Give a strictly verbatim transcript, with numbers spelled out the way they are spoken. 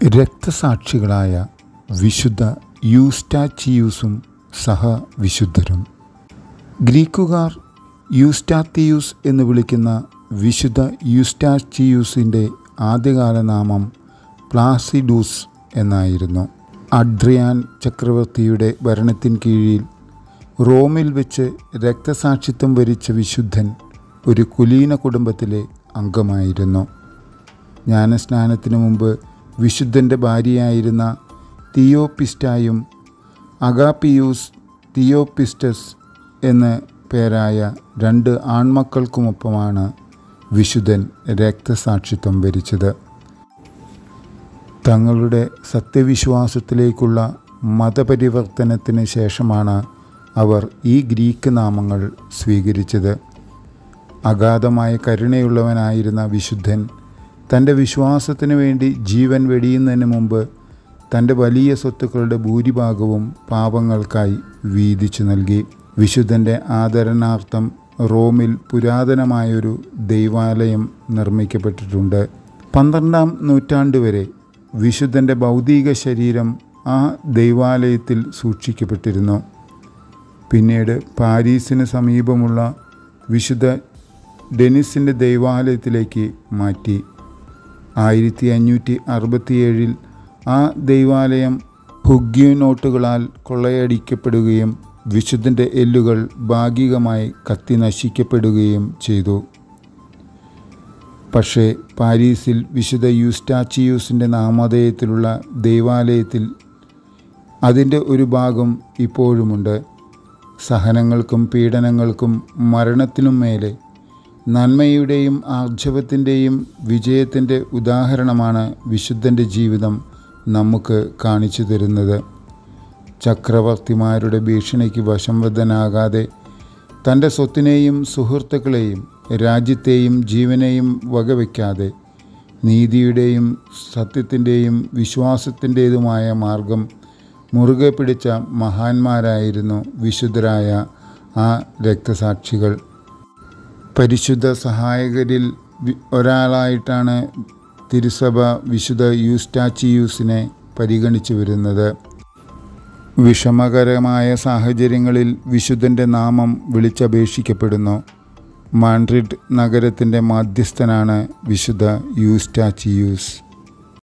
രക്തസാക്ഷികളായ വിശുദ്ധ യൂസ്റ്റാച്ചിയൂസും സഹവിശുദ്ധരും. ഗ്രീക്കുകാർ യൂസ്റ്റാത്തിയൂസ് എന്ന് വിളിക്കുന്ന വിശുദ്ധ യൂസ്റ്റാച്ചിയൂസിൻ്റെ ആദ്യകാല നാമം പ്ലാസിഡൂസ് എന്നായിരുന്നു. അഡ്രിയാൻ ചക്രവർത്തിയുടെ ഭരണത്തിൻ കീഴിൽ റോമിൽ വെച്ച് രക്തസാക്ഷിത്വം വരിച്ച വിശുദ്ധൻ ഒരു കുലീന കുടുംബത്തിലെ അംഗമായിരുന്നു. ജ്ഞാനസ്നാനത്തിനു മുമ്പ് വിശുദ്ധൻ്റെ ഭാര്യയായിരുന്ന തിയോപിസ്റ്റായും അഗാപ്പിയൂസ് തിയോപിസ്റ്റസ് എന്ന പേരായ രണ്ട് ആൺമക്കൾക്കുമൊപ്പമാണ് വിശുദ്ധൻ രക്തസാക്ഷിത്വം വരിച്ചത്. തങ്ങളുടെ സത്യവിശ്വാസത്തിലേക്കുള്ള മതപരിവർത്തനത്തിന് ശേഷമാണ് അവർ ഈ ഗ്രീക്ക് നാമങ്ങൾ സ്വീകരിച്ചത്. അഗാധമായ കരുണയുള്ളവനായിരുന്ന വിശുദ്ധൻ തൻ്റെ വിശ്വാസത്തിനു വേണ്ടി ജീവൻ വെടിയുന്നതിന് മുമ്പ് തൻ്റെ വലിയ സ്വത്തുക്കളുടെ ഭൂരിഭാഗവും പാപങ്ങൾക്കായി വീതിച്ചു നൽകി. വിശുദ്ധൻ്റെ ആദരണാർത്ഥം റോമിൽ പുരാതനമായൊരു ദൈവാലയം നിർമ്മിക്കപ്പെട്ടിട്ടുണ്ട്. പന്ത്രണ്ടാം നൂറ്റാണ്ട് വരെ വിശുദ്ധൻ്റെ ഭൗതിക ശരീരം ആ ദൈവാലയത്തിൽ സൂക്ഷിക്കപ്പെട്ടിരുന്നു. പിന്നീട് പാരീസിന് സമീപമുള്ള വിശുദ്ധ ഡെനിസിൻ്റെ ദൈവാലയത്തിലേക്ക് മാറ്റി. ആയിരത്തി അഞ്ഞൂറ്റി അറുപത്തിയേഴിൽ ആ ദൈവാലയം ഹുഗ്യൂനോട്ടുകളാൽ കൊള്ളയടിക്കപ്പെടുകയും വിശുദ്ധൻ്റെ എല്ലുകൾ ഭാഗികമായി കത്തി നശിക്കപ്പെടുകയും ചെയ്തു. പക്ഷേ പാരീസിൽ വിശുദ്ധ യൂസ്റ്റാച്ചിയൂസിൻ്റെ നാമധേയത്തിലുള്ള ദൈവാലയത്തിൽ അതിൻ്റെ ഒരു ഭാഗം ഇപ്പോഴുമുണ്ട്. സഹനങ്ങൾക്കും പീഡനങ്ങൾക്കും മരണത്തിനും മേലെ നന്മയുടെയും ആർജവത്തിൻ്റെയും വിജയത്തിൻ്റെ ഉദാഹരണമാണ് വിശുദ്ധൻ്റെ ജീവിതം നമുക്ക് കാണിച്ചു തരുന്നത്. ചക്രവർത്തിമാരുടെ ഭീഷണിക്ക് വശംവദനാകാതെ തൻ്റെ സ്വത്തിനെയും സുഹൃത്തുക്കളെയും രാജ്യത്തെയും ജീവനെയും വകവയ്ക്കാതെ നീതിയുടെയും സത്യത്തിൻ്റെയും വിശ്വാസത്തിൻ്റേതുമായ മാർഗം മുറുകെ പിടിച്ച മഹാന്മാരായിരുന്നു വിശുദ്ധരായ ആ രക്തസാക്ഷികൾ. പരിശുദ്ധ സഹായകരിൽ ഒരാളായിട്ടാണ് തിരുസഭ വിശുദ്ധ യൂസ്റ്റാച്ചിയൂസിനെ പരിഗണിച്ചു വരുന്നത്. വിഷമകരമായ സാഹചര്യങ്ങളിൽ വിശുദ്ധൻ്റെ നാമം വിളിച്ചപേക്ഷിക്കപ്പെടുന്നു. മാഡ്രിഡ് നഗരത്തിൻ്റെ മാധ്യസ്ഥനാണ് വിശുദ്ധ യൂസ്റ്റാച്ചിയൂസ്.